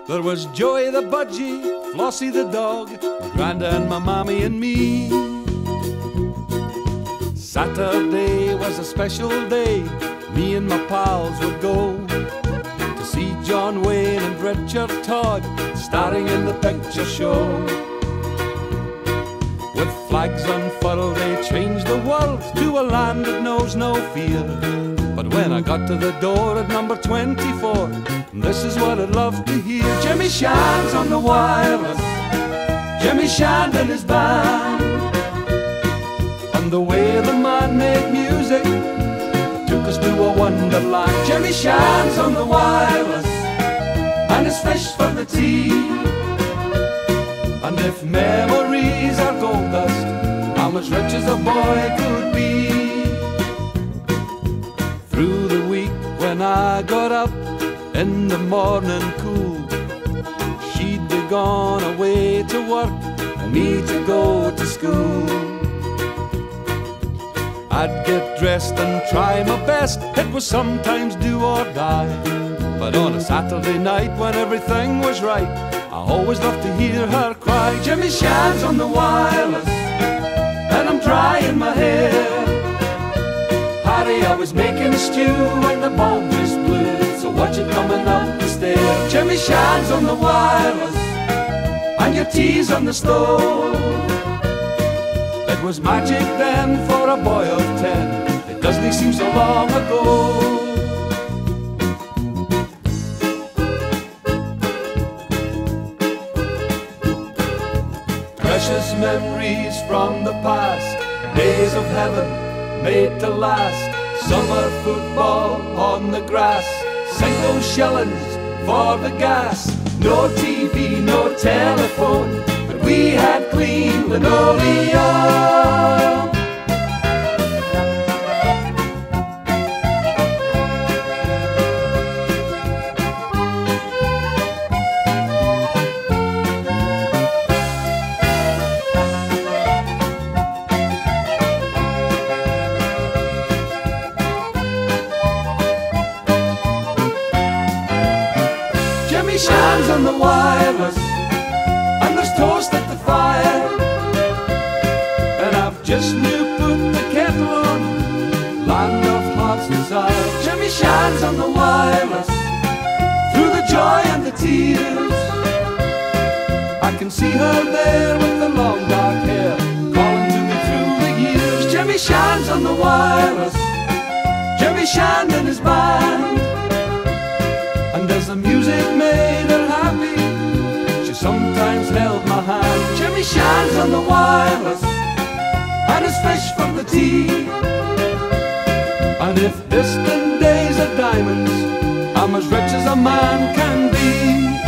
There was Joey the budgie, Flossie the dog, my granda and my mommy and me. Saturday was a special day, me and my pals would go to see John Wayne and Richard Todd starring in the picture show. With flags unfurled they changed the world to a land that knows no fear. But when I got to the door at number 24, this is what I'd love to hear. Jimmy Shan's on the wireless, Jimmy Shand and his band, and the way the man made music took us to a wonderland. Jimmy Shan's on the wireless, and his fish for the tea. And if memories are gold dust, I'm as rich as a boy could be. Through the week when I got up in the morning cool, she'd be gone away to work and me to go to school. I'd get dressed and try my best, it was sometimes do or die. But on a Saturday night when everything was right, I always loved to hear her cry. Jimmy Shan's on the wireless, and I'm drying my hair. Harry, I was making a stew when the bulb just blew, so watch it coming up the stair. Jimmy Shan's on the wireless, and your tea's on the stove. It was magic then for a boy of 10, it doesn't seem so long ago. Precious memories from the past, days of heaven made to last. Summer football on the grass, single shillings for the gas. No TV, no telephone, but we had clean linoleum. Jimmy Shan's on the wireless, and there's toast at the fire, and I've just new put the kettle on, land of heart's desire. Jimmy Shan's on the wireless, through the joy and the tears, I can see her there with the long dark hair, calling to me through the years. Jimmy Shan's on the wireless, Jimmy Shand and his band, and as the music made her happy, she sometimes held my hand. Jimmy Shan's on the wireless, and his fish for the tea. And if distant days are diamonds, I'm as rich as a man can be.